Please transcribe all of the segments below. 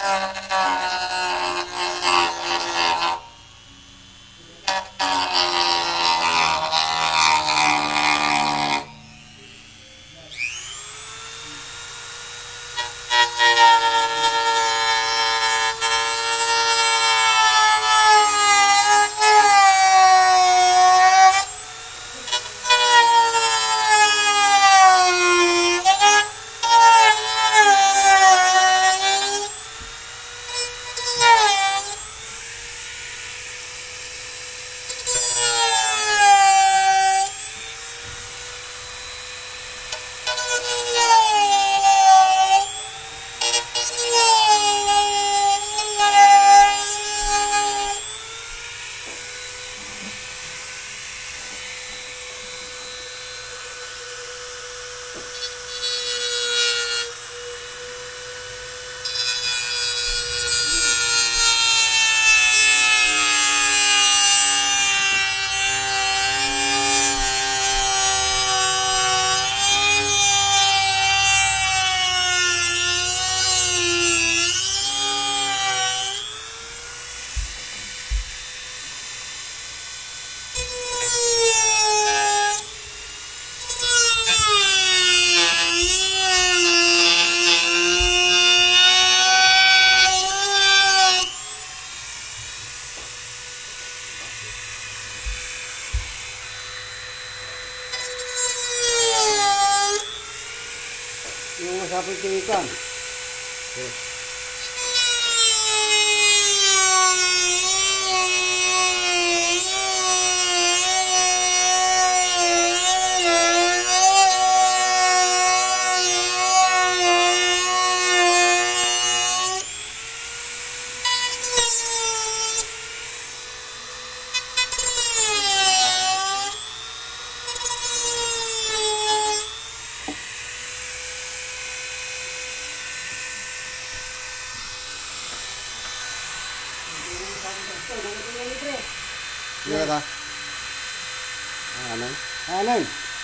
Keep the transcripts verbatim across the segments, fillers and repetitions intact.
Yung masapit yung ikan. Okay. Iya ta? Ano? Ano?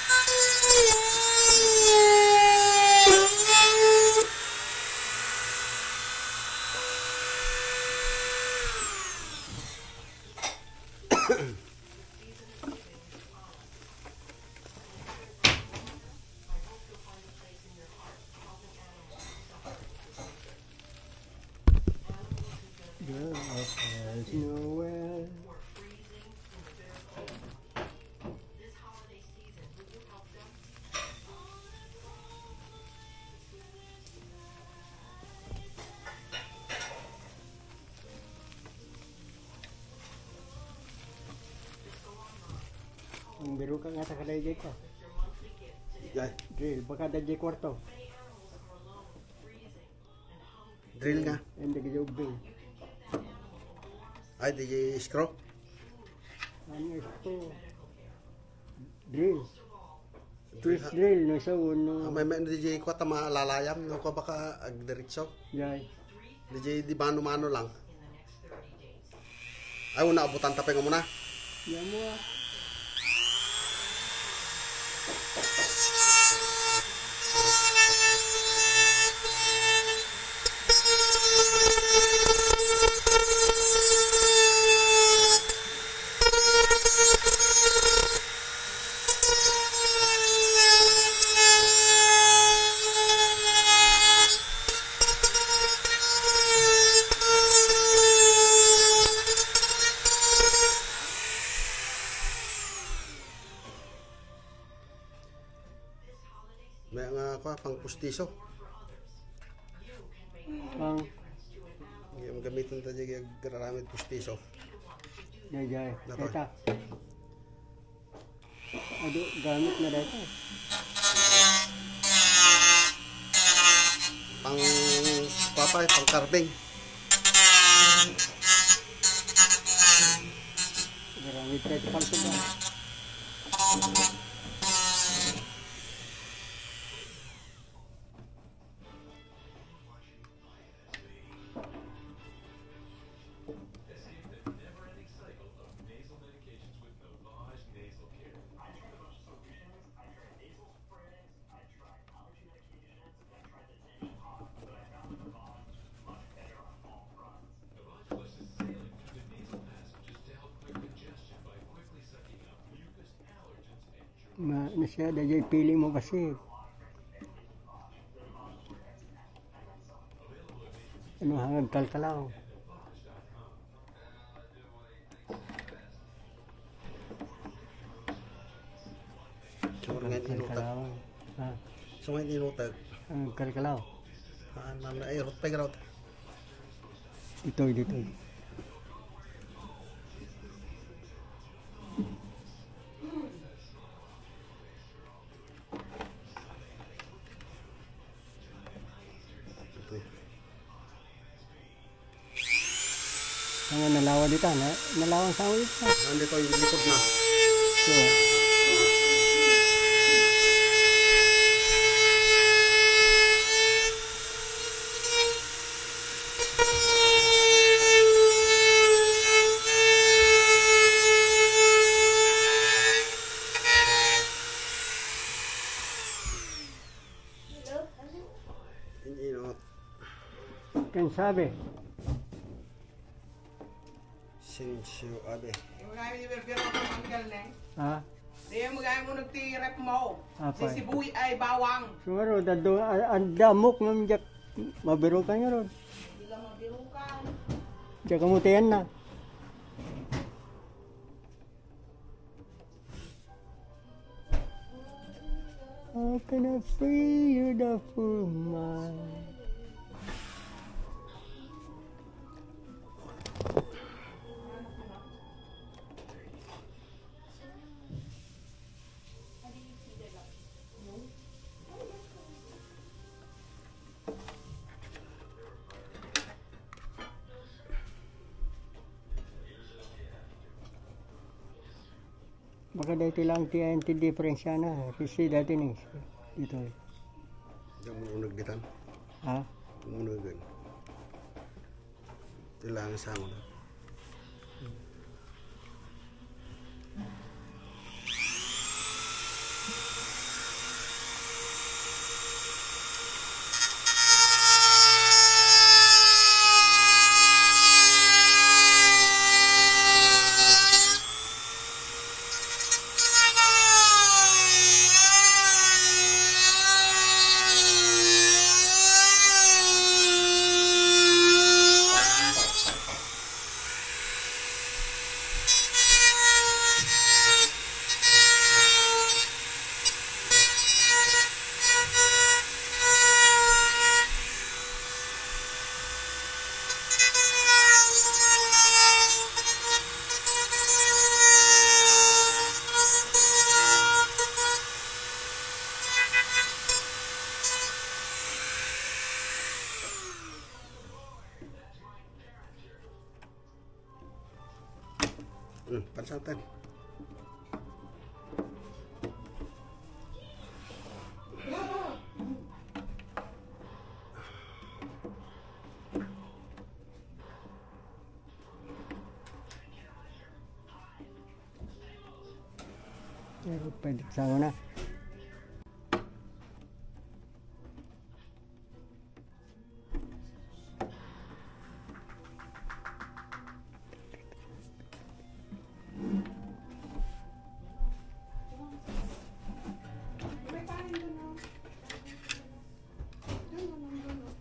There's nowhere. Ang biro ka nga sa kadayjay ko. Ay, Drill, baka dayjay kwarto. drill nga. Hindi ka jubing. Ay, di screw. Ano ito? Drill. Drill. Twist drill, no sa Ah, uno. may may di ko ta malalayam no ko baka ag diretso. Yay. Di di mano-mano lang. Ay una abutan tapay nga muna. Yan mo ah. May nga ko pang pustiso. Ang Yung gamitin ta jay garamit pustiso. yay yay. Dato. Teta. Ado gamit na dito. Pang papay pang carving. Gamit tayo pang suga. Ma, ano siya, dahil pili mo kasi. Ano hanggang kalkalaw. So, ngayon inutag. Kalkalaw. Ha, So, ngayon inutag. hanggang kalkalaw. Ah, naman ay rot pa grout. Ito, dito. Ito. Hanggang nalawa dito. Na, nalawang sa ulit pa. Nandito yung likod na. So, Inot. kan sabi. Sensyo abe. Yung mga yung berbero ko manggal na. Ha? Yung mga mo nagtirep mo. Apa? Si Sibuy ay bawang. Sumaro, dado, ang damok ng jak. Mabiro ka nga ron. Hindi lang mabirukan. Diyak kamutihan na. How can I free your doubtful mind? Baka dito lang ti anti diferensya na. Kasi dati nih dito. Diyan mo unag gitan. Ha? Unag gan. Tilang sa mo. Hmm, pansatan. Pero pwede sama na. May panin doon o. Doon o, doon o.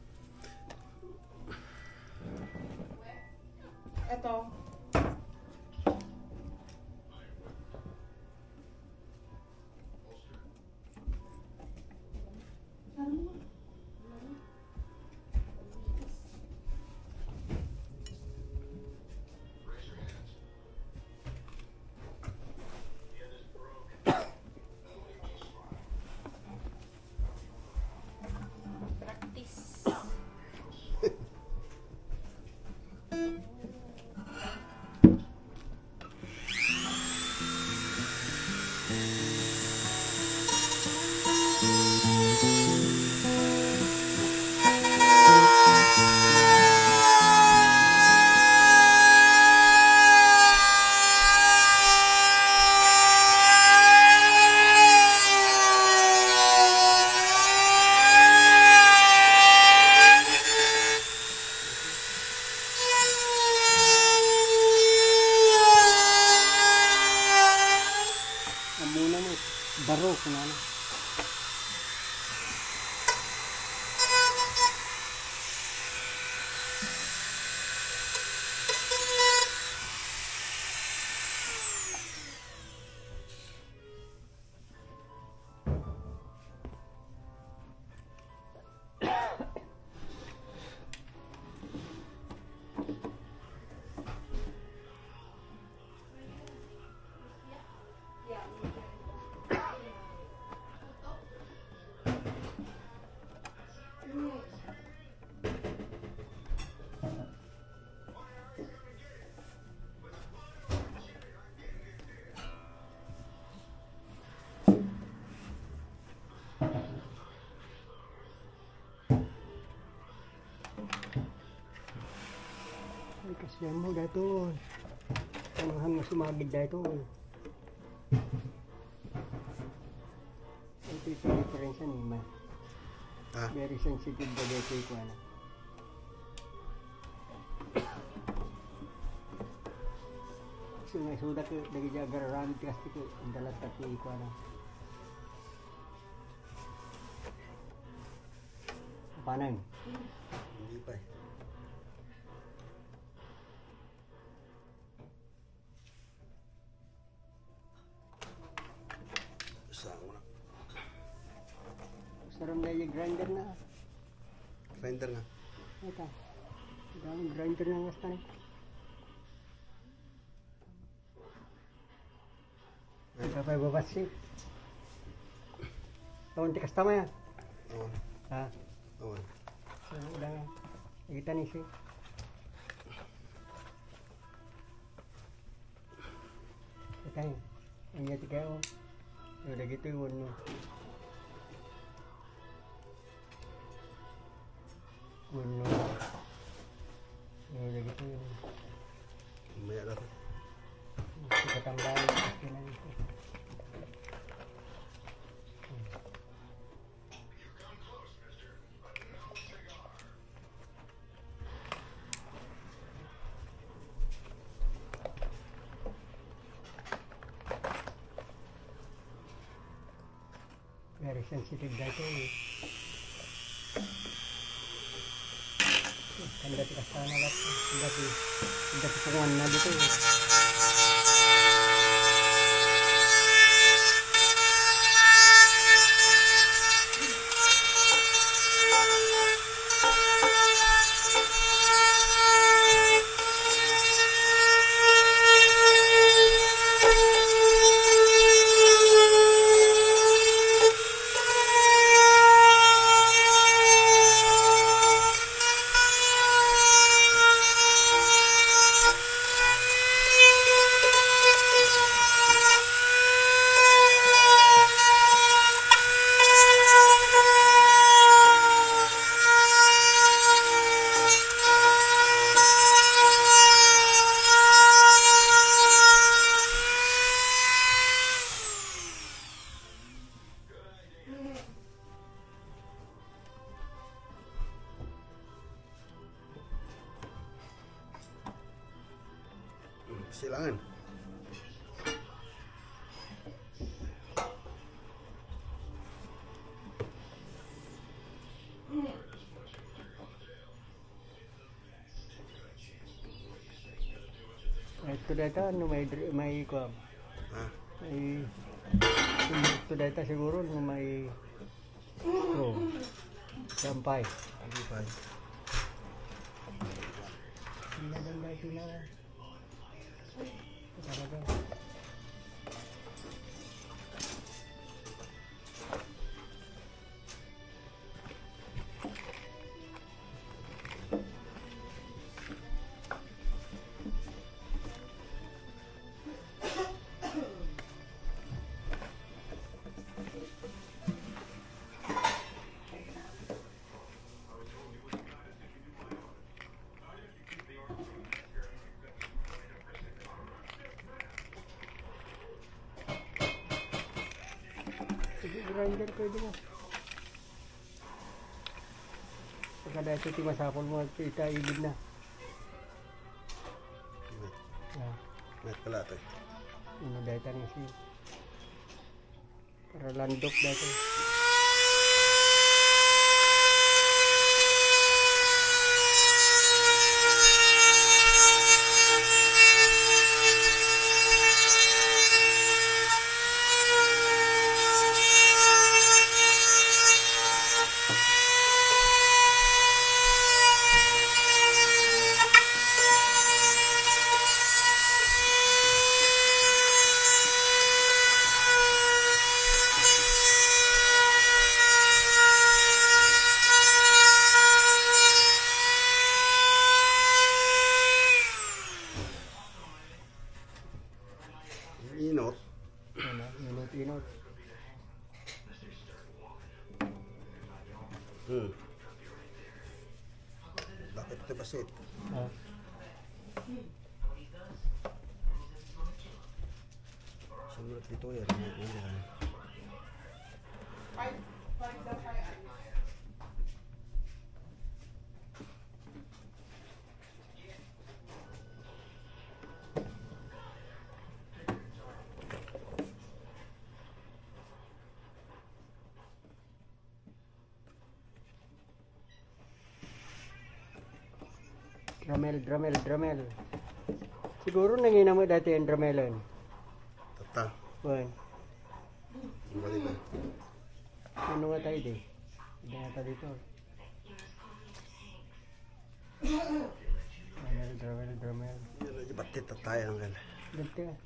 Ito. Bro, kunana. Ay, kasiyan mo dito. Anuhan mo sumagid dito. Ito yung difference ni ma. Ah, Very sensitive ba dito ko ano. So may suda ko dagi jagar ramit kasi ko dalat tatlo ko ano. Paano? hindi pa eh. Saan mo na? Sarap na yung grinder na. Grinder nga. Ito. Daming grinder na nga stanay. Ito pa ibabasi. Tawon tikas tama ya. Awan. Ha? Awan. So, udah nga. Kita ni si. Ito yun. Ang yati kayo. Udah gitu yun mo. Uno. Udah gitu yun. Mamaya lang. Kita tambahin. Kasi na ito. Very sensitive dito eh. Kanda ti kasana lahat. Kanda ti kanda ti panguan na dito eh. Silangan. Ito dito, ano may, may, kuwam, Ah, may, ito dito siguro, no, may, oh, sampay. hindi pa eh. Hindi na lang dito na, talaga. Sige, grinder pwede mo. Pagka dahil ito timasapol mo, ita ibig na. Met. Yeah. Met pala ito eh. Ano dahil tanin si Para landok dati. Inot. Ano, inot-inot. Hmm. Bakit ito basit? Ah, Sumunod dito yan. Yan. Five, five daw kaya. dramel, dramel, dramel. Siguro nangina mo dati yung dramelon. Tata. Wan, Bali ba? ano nga tayo di? Hindi nga tayo dito. Dramel, dramel, dramel. Yan lagi batit tataya ng kan. Ganti ah.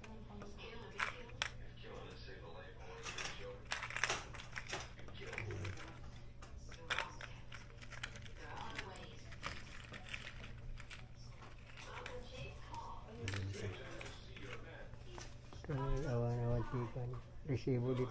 Dramel, awan-awan sikan. Resibo dito.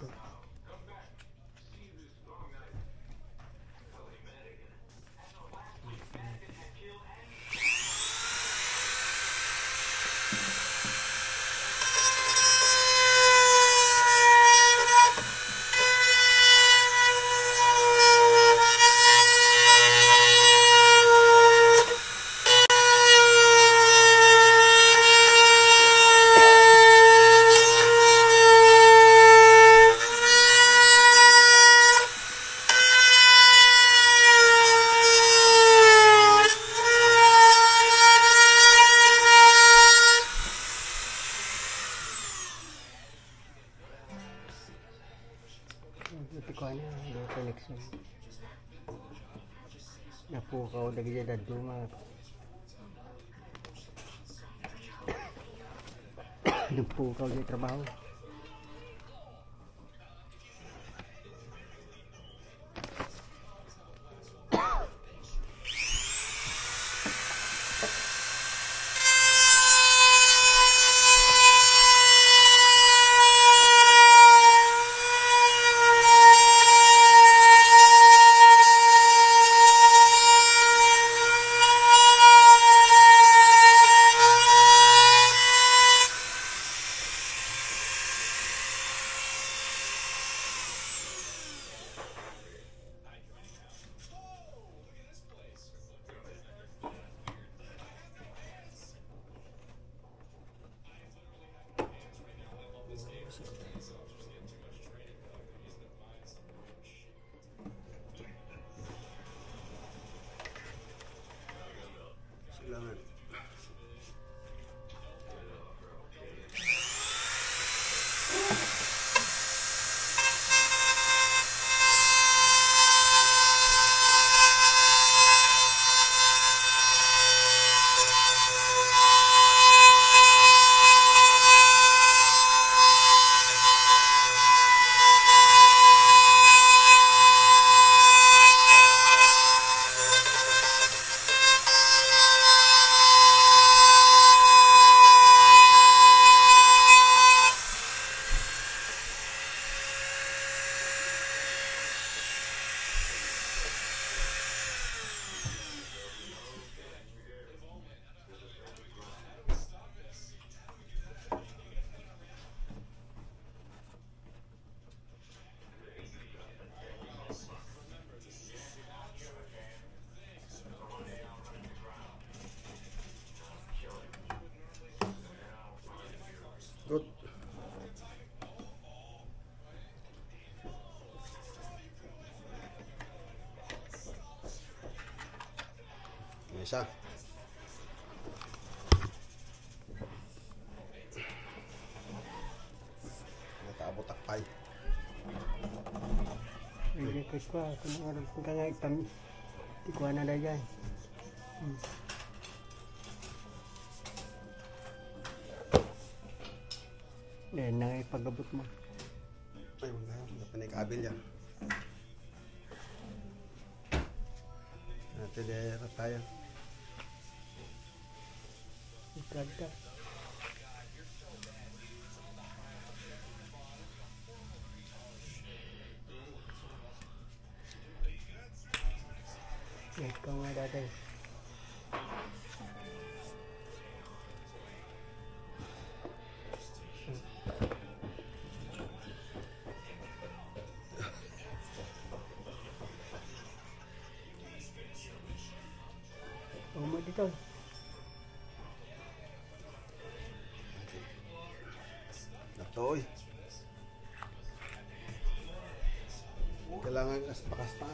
Ito ko na, do connection. Napukaw lagi dyan na duma. Napukaw dyan trabaho. Silangan. Good. Isa. Nakaabot takpay. Hindi ko pa. Kung ano kung ka nga itam. Ikuha na na dyan. Hmm. Yan na ipagabot mo. Ay, wala. Wala pa nag-abil yan. Ate, dera tayo. Ikada. Ikaw nga dati. Uma dito. Natoy. Kailangan kas pa.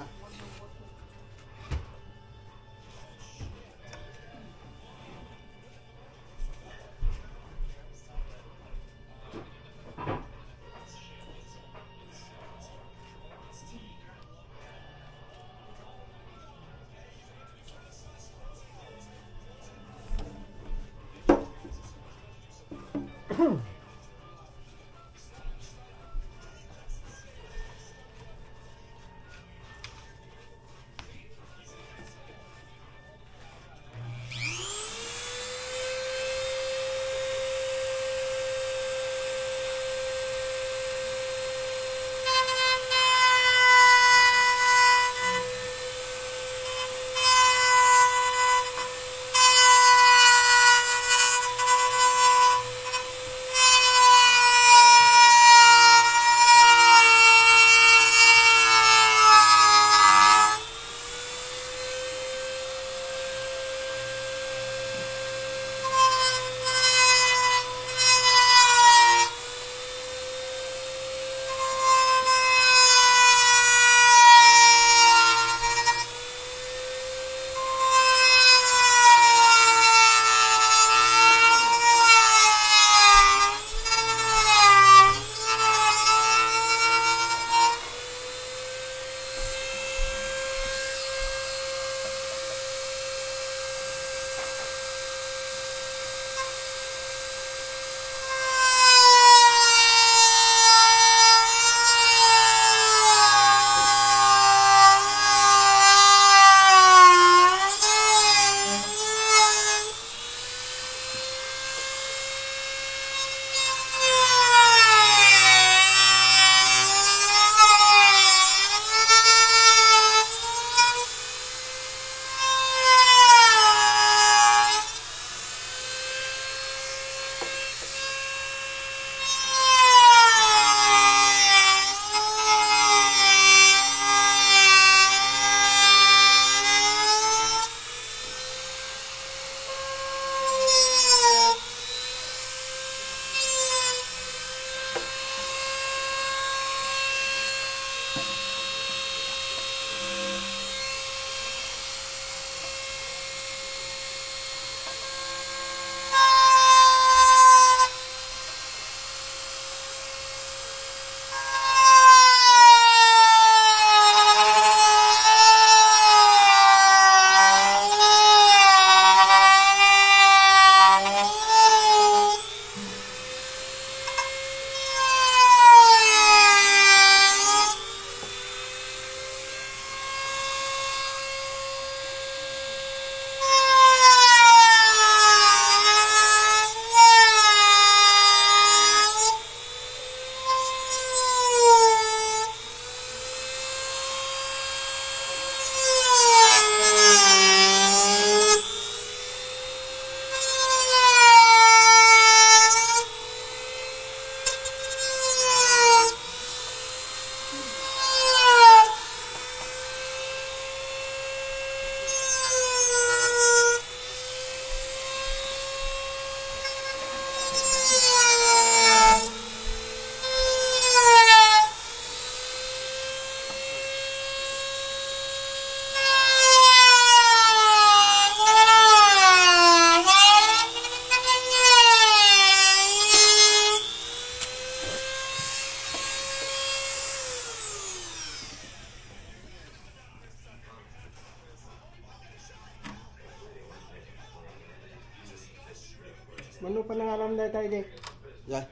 Magkano pa nangaram na tayo di? Yan.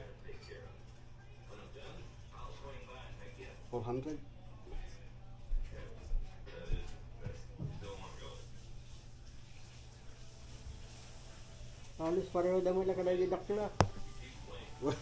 four hundred. Halos pareho damo lang kada didakla. Wah.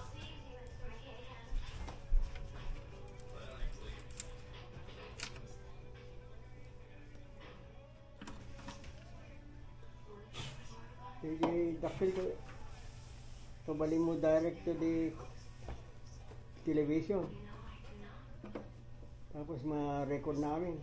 Sige, dakil ko. Kabali mo direct to the television. Tapos ma-record namin.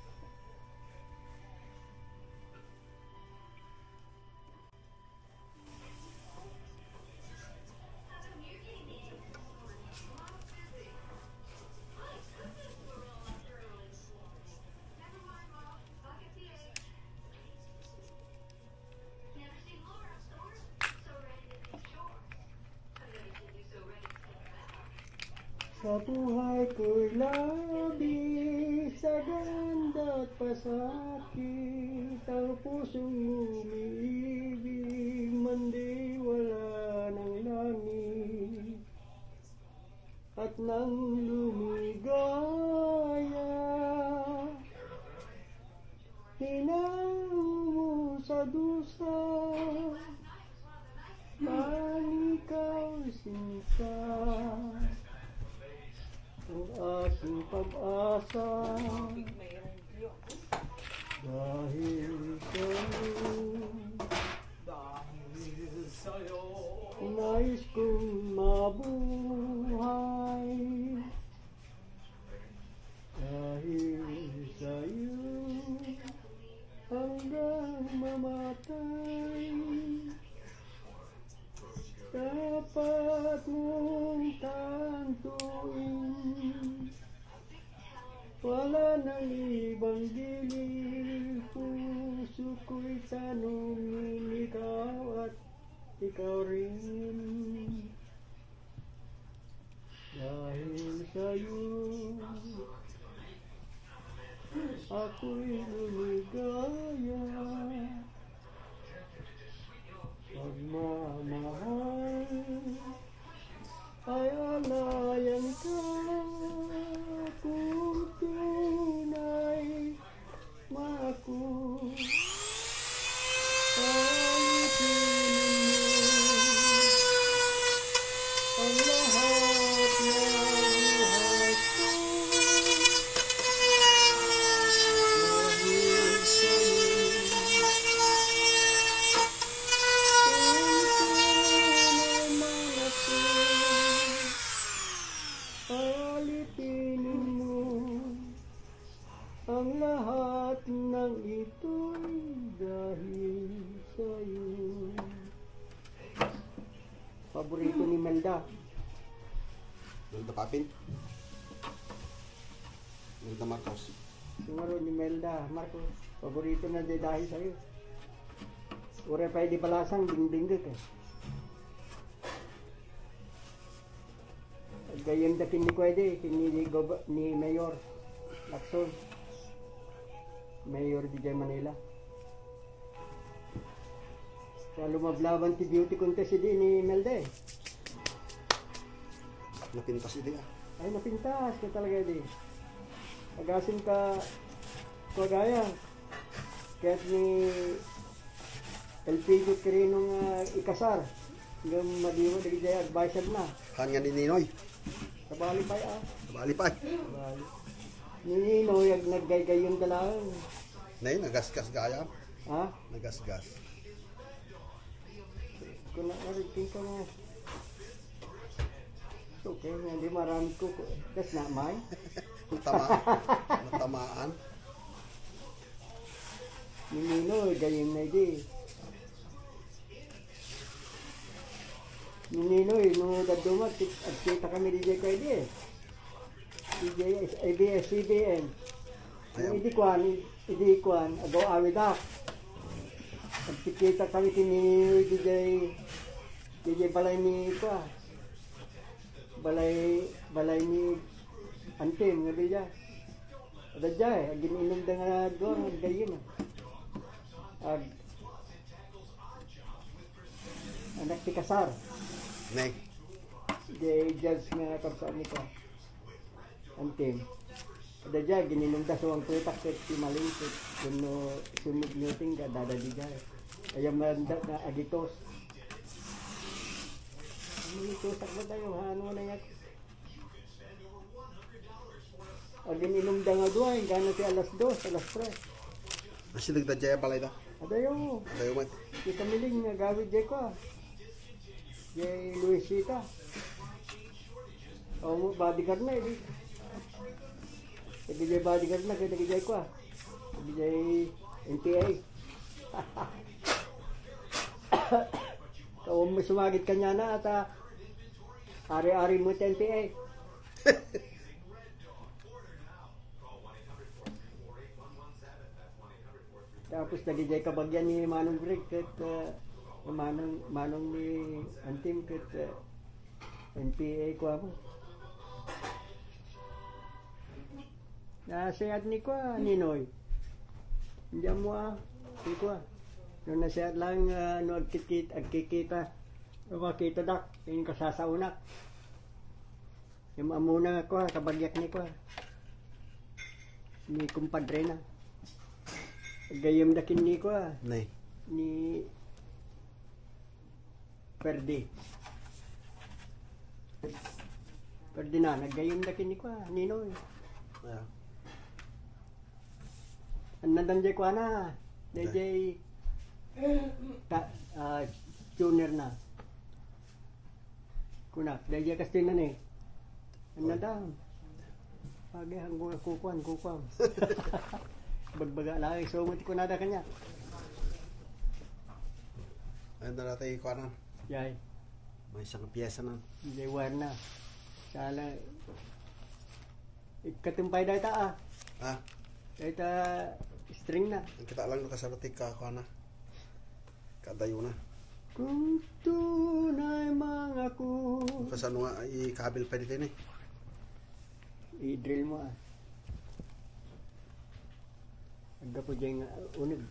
Sa buhay ko'y labis sa ganda at pasakit, ang pusong umiibig man di wala ng langit. At nang lumigaya, hinang mo sa dusa, ang ikaw sinta. Ang aking pag-asa dahil sa'yo, Dahil sa'yo, nais kong mabuhay dahil sa'yo hanggang mamatay. Dapat mong tantuin, wala nang ibang gilid, puso ko'y tanungin, ikaw at ikaw rin. Dahil sa'yo, ako'y lumigaya. Pagmamahal ay alayan ka kung tunay mako. Alitin mo ang lahat ng buhay ko dahil sa'yo. Palitinin mo ang lahat ng ito'y dahil sa'yo. Paborito ni Melda. Melda Papin. Melda Marcos. Siguro ni Melda Marcos. Paborito na di dahil sa'yo. Ure pa di balasang ding-ding ka. Gayang dakin ni Kwede, ni, ni Mayor Lacson. Mayor di Manila. Sa lumablaban ti beauty contest di ni Melde. Napintas ito ah. Ay, napintas ka talaga di. Agasin ka kagaya. Kahit ni L P G Kirinong uh, ikasar. Hanggang madiwa di jaya advisor na. Hanya ni Ninoy. Sabali pa ah. Sabali pa. Sabali. Ni Ninoy ag naggaygay yung dalaan. Nay, nagasgas gaya. Ha? Nagasgas. Kung nakariting ka na. Okay, hindi marami ko. That's not mine. Natamaan. Natamaan. Ni Ninoy, gayon na di. Ni Ninoy, nung dadumat, at kita kami di J K D eh. D J S, A B S C B N. Yung idi kwan, idi kwan, agaw awid ak. At kita kami kini D J, D J balay ni kwa. Balay, balay ni Antim, nga diya. Ada jay, agin inom da nga doon, ag gayon ah. Ag, anak ti Kasar. Nay. Di judge nga kapsaan ni ka. Antim. Ada dyan, gininong daso ang tutak ket ti malingkit. Kuno sumig nyo tingga, dada di dyan. Ayaw mandat na agitos. Ano ito, sakba tayo, ha? Ano na yan? Agin inom da nga duay, gana ti alas dos, alas tres. Masih nagdadya balay to. Adayo, Tayo mat. kita miling nga gawid jay ko. Jay Luisita. O mo, bodyguard na, eh. Sabi jay bodyguard na, kaya jay ko. Sabi jay N P A. Kung mo sumagit kanya na at uh, ari-ari mo sa N P A. Tapos nagijay kabagyan ni Manong Greg kat uh, Manong, Manong ni Antim kat uh, N P A ko ako. Nasayad ni ko, Ninoy. Hindi mo ah, hindi ko ah. Nung nasayad lang, uh, no, agkikita, agkikita, makita dak, yung kasasaunak. Yung amuna ko ah, kabagyak ni ko ah. Ni kumpadre na. Gayam dakin ni ko ah, Nay. ni Perdi. Perdi na, naggayam dakin ni ko ah, Ninoy. Yeah. Andan jay ko na, D J ta, uh, junior na. Kuna, D J Castina na eh. Andan. Pagi hanggang kukuan, kukuan. Bagbaga lang, so muti ko nada kanya. Ayun na natin ikuanan. Yay, May isang piyesa na. jay war na. Sala, ikatumpay dahil ta ah. Ah, Dahil ta string na. ang kita lang nakasarati ka ako na. Kadayo na. Kung tunay mga ko. Kasi ano nga, i-kabil pa dito yun eh. I-drill mo ah. Agda po dyan uh, unag.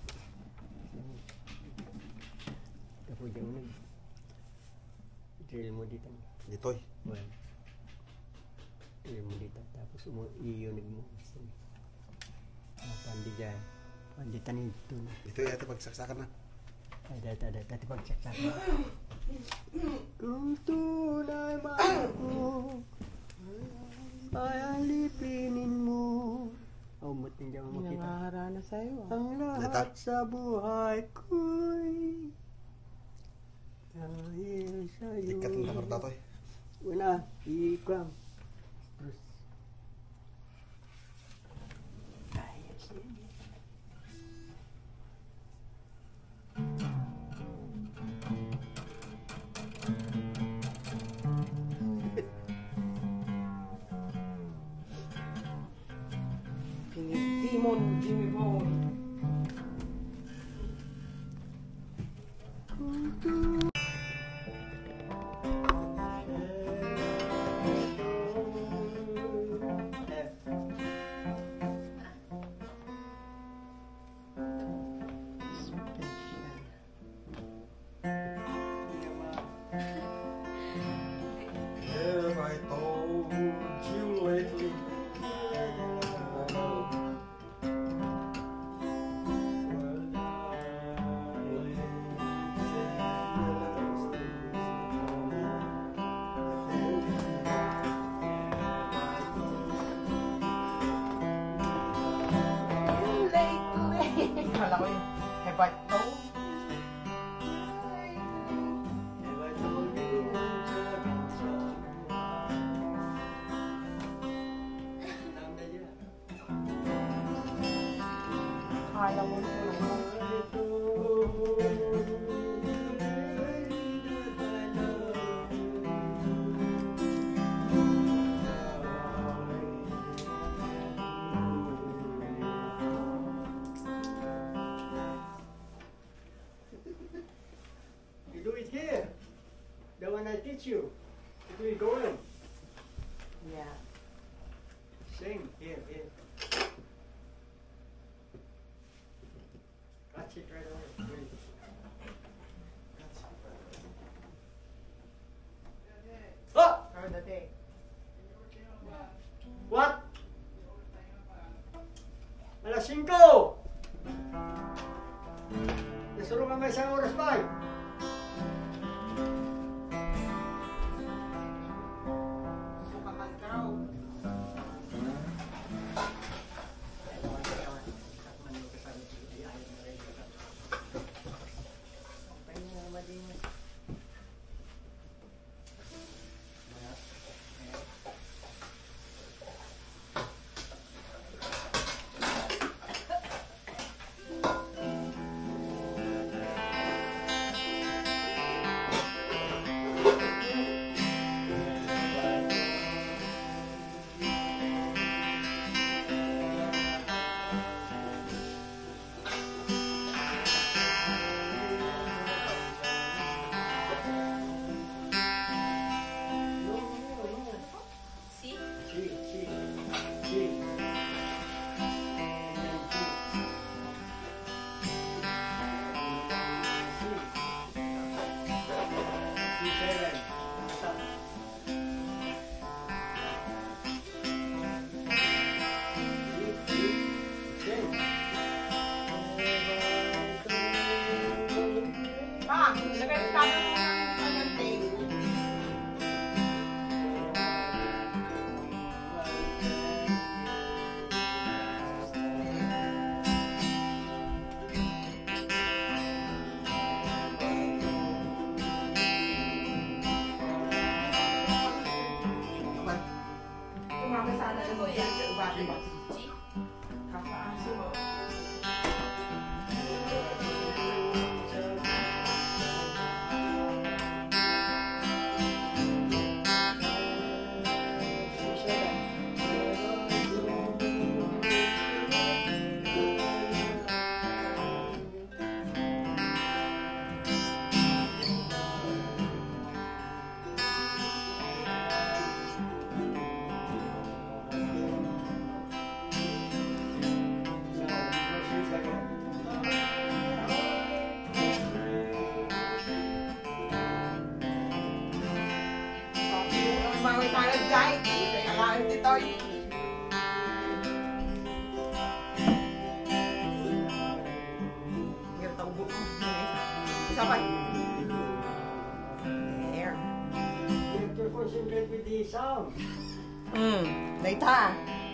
Agda po dyan unag. I-drill mo dito. Dito eh. Well, drill mo dito. Tapos umu i-unag mo. Ah, pandi dyan. Pandi tanin dito na. Dito eh, ito pagsaksakan na. Ay, dati, dati, dati pagsaksak mo. Kung tunay ba ako, ay alipinin mo. Oh, muting dyan mo makita. Nangyahara na sa'yo. ah. Ang lahat sa buhay ko'y dahil sa'yo. Ikat ng tamar dato eh. Una, ikwam. Dahil sa'yo. Demon Jimmy Boy. Have I told you lately? Kala ko yun. Have I told? Kala mo yun. You do it here. The one I teach you. You do it going. Yeah. Sing here, here. Catch it right away. Great. Catch it right away. dati. What? Alas singko! Nasulungan may isang oras pa eh. Sukaman ka raw. Si, si, si. Ma, lagay mo kami mo ng tape. Tumama sana sa mga yan, sa ubati mo. Kakaasin mo. Mga tayo dyan, kaya lang dito. Yung tawbo ko. Isa pa. There. Director concentrate with the sound. Hmm, later.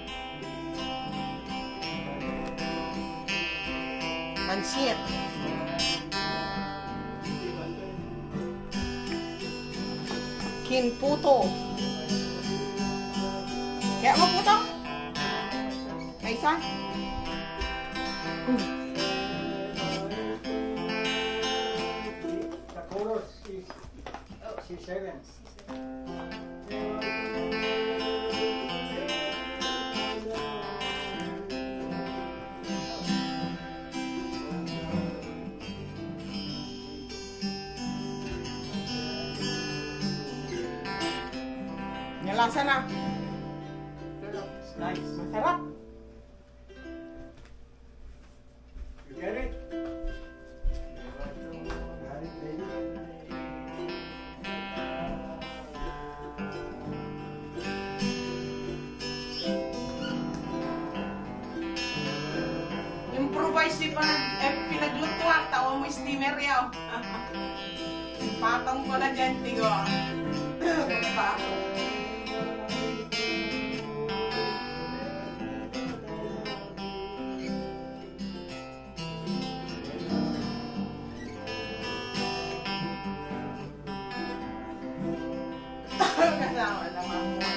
Pansit. Kinputo. Kaya mo puto? May isa? The chorus is C seven. Nalasa na. It's nice. Masarap. You get it? Got it, baby. Improvise di pa nag, eh, pinaglutuan. Tawa mo steamer yaw. Patong ko na dyan, tigo. Diba? Kasama naman mo.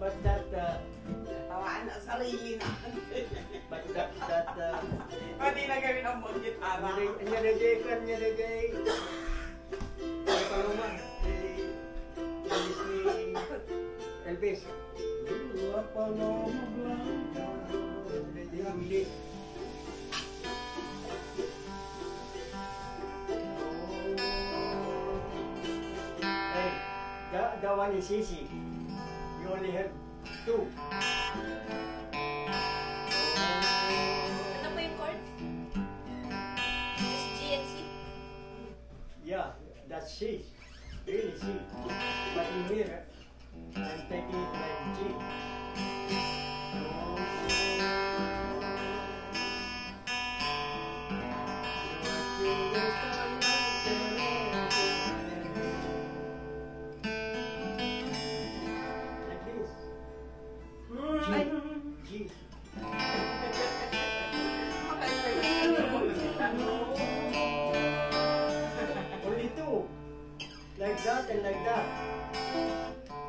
but that, uh, Tawaan na sarili na. but that, that, uh, Pwede na gawin ang mong gitara. nyalagay ka, nyalagay. Ay, paluma. Elvis ni Elvis. Dua paloma blanca. Hindi. Hey, the, the one is easy. You only have two. Ano po yung chord? Just G and C? Yeah, that's C. Really C. But in here, I'm taking it like G. Like this. Ay. G. Only two. Like that and like that.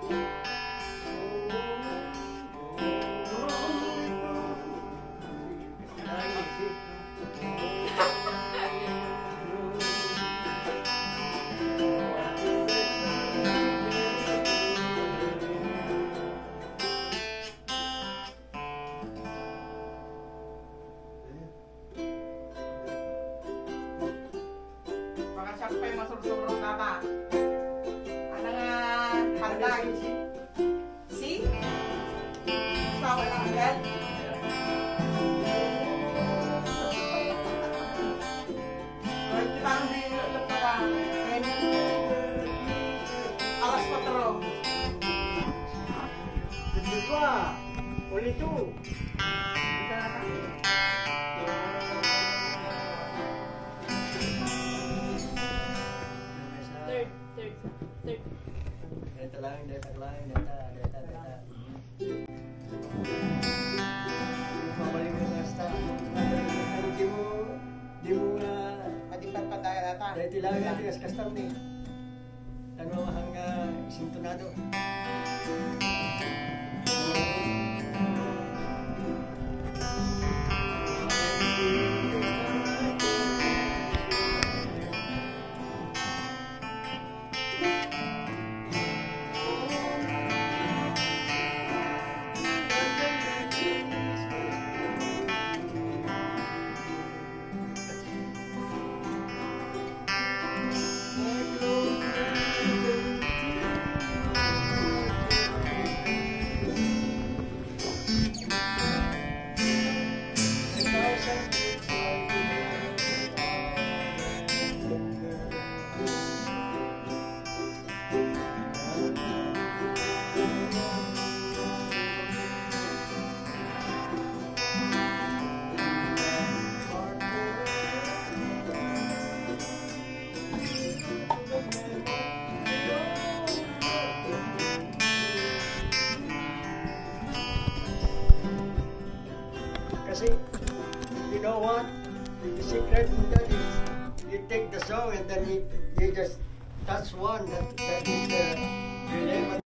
Baka siya pa yung masursurong na ba? Ano nga, handag? Si? Asawa lang yan? Ay, parang di ulit na ba? Alas patro. Dua. Only two. Third, third, third. Data lang, data lang, data, data, data. Pabalik mo na sta. Ano di mo, di mo na, Patipan pa tayo ata. dahil lang natin as custom ni. Ano ang uh, sintonado. Kasi, you know what? The secret of that is you take the song and then you, you just touch one that, that is uh, relevant.